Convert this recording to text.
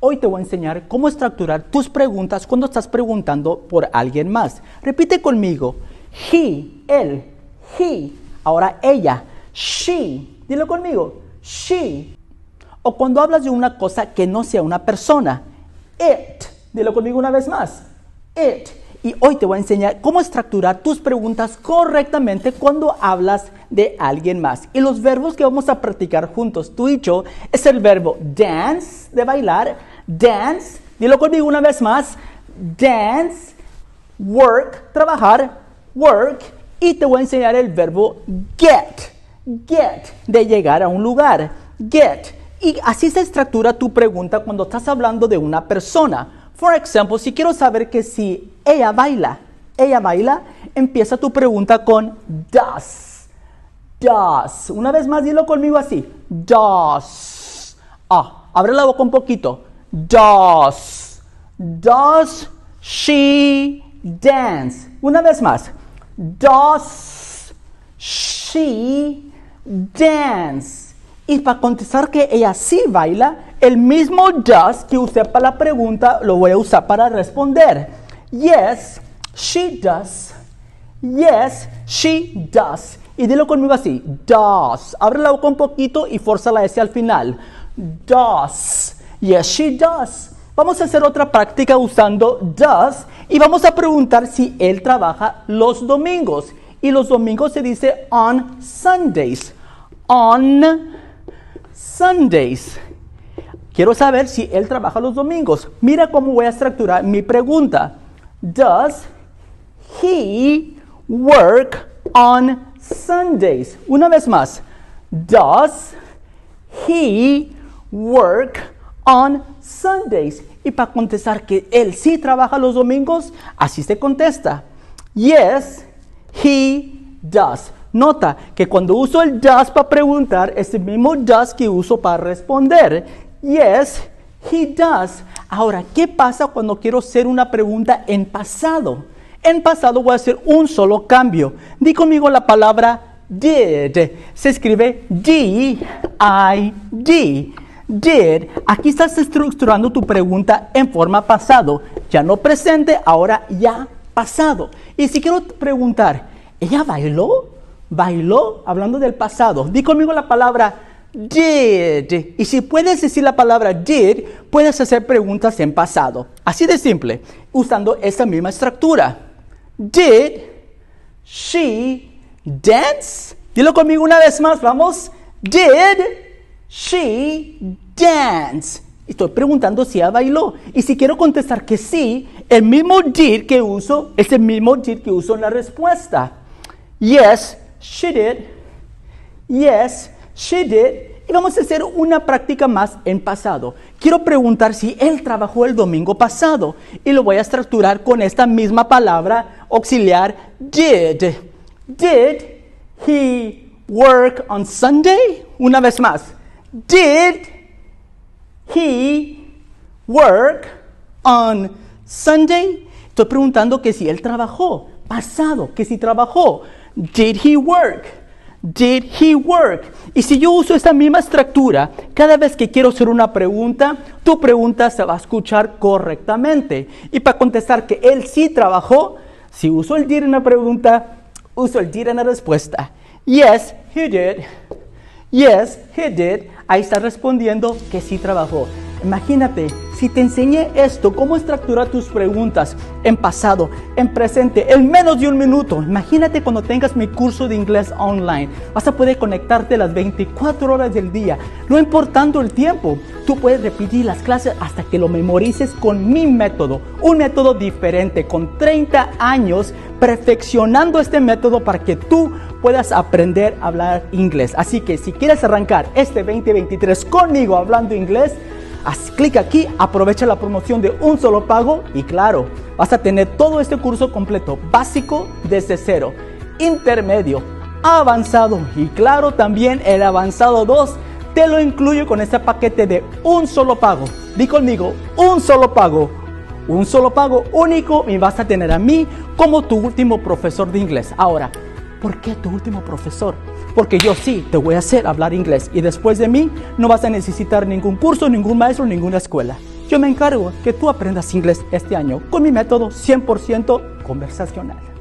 Hoy te voy a enseñar cómo estructurar tus preguntas cuando estás preguntando por alguien más. Repite conmigo. He, él, he. Ahora ella, she. Dilo conmigo. She. O cuando hablas de una cosa que no sea una persona. It. Dilo conmigo una vez más. It. Y hoy te voy a enseñar cómo estructurar tus preguntas correctamente cuando hablas de alguien más. Y los verbos que vamos a practicar juntos, tú y yo, es el verbo dance, de bailar, dance, dilo conmigo una vez más, dance, work, trabajar, work, y te voy a enseñar el verbo get, de llegar a un lugar, get. Y así se estructura tu pregunta cuando estás hablando de una persona. Por ejemplo, si quiero saber que si ella baila, empieza tu pregunta con does. Does. Una vez más, dilo conmigo así. Does. Abre la boca un poquito. Does. Does she dance? Una vez más. Does she dance? Y para contestar que ella sí baila, el mismo does que usé para la pregunta lo voy a usar para responder. Yes, she does. Yes, she does. Y dilo conmigo así. Does. Abre la boca un poquito y forza la S al final. Does. Yes, she does. Vamos a hacer otra práctica usando does y vamos a preguntar si él trabaja los domingos. Y los domingos se dice on Sundays. On Sundays. Quiero saber si él trabaja los domingos. Mira cómo voy a estructurar mi pregunta. Does he work on Sundays? Una vez más. Does he work on Sundays? Y para contestar que él sí trabaja los domingos, así se contesta. Yes, he does. Nota que cuando uso el does para preguntar, es el mismo does que uso para responder. Yes, he does. Ahora, ¿qué pasa cuando quiero hacer una pregunta en pasado? En pasado voy a hacer un solo cambio. Di conmigo la palabra did. Se escribe D-I-D. Did. Aquí estás estructurando tu pregunta en forma pasado. Ya no presente, ahora ya pasado. Y si quiero preguntar, ¿ella bailó? ¿Bailó? Hablando del pasado. Di conmigo la palabra did. Y si puedes decir la palabra did, puedes hacer preguntas en pasado. Así de simple, usando esa misma estructura. Did she dance? Dilo conmigo una vez más, vamos. Did she dance? Estoy preguntando si ella bailó. Y si quiero contestar que sí, el mismo did que uso es el mismo did que uso en la respuesta. Yes, she did. Yes, she did. Y vamos a hacer una práctica más en pasado. Quiero preguntar si él trabajó el domingo pasado. Y lo voy a estructurar con esta misma palabra auxiliar, did. Did he work on Sunday? Una vez más. Did he work on Sunday? Estoy preguntando que si él trabajó. Pasado, que si trabajó. Did he work? Did he work? Y si yo uso esta misma estructura, cada vez que quiero hacer una pregunta, tu pregunta se va a escuchar correctamente. Y para contestar que él sí trabajó, si uso el did en la pregunta, uso el did en la respuesta. Yes, he did. Yes, he did. Ahí está respondiendo que sí trabajó. Imagínate, si te enseñé esto, cómo estructurar tus preguntas en pasado, en presente, en menos de un minuto. Imagínate cuando tengas mi curso de inglés online. Vas a poder conectarte las 24 horas del día, no importando el tiempo. Tú puedes repetir las clases hasta que lo memorices con mi método. Un método diferente, con 30 años perfeccionando este método para que tú puedas aprender a hablar inglés. Así que si quieres arrancar este 2023 conmigo hablando inglés, haz clic aquí, aprovecha la promoción de un solo pago y claro, vas a tener todo este curso completo, básico desde cero, intermedio, avanzado y claro también el avanzado 2 te lo incluyo con este paquete de un solo pago. Di conmigo, un solo pago único y vas a tener a mí como tu último profesor de inglés. Ahora, ¿por qué tu último profesor? Porque yo sí te voy a hacer hablar inglés y después de mí no vas a necesitar ningún curso, ningún maestro, ninguna escuela. Yo me encargo que tú aprendas inglés este año con mi método 100% conversacional.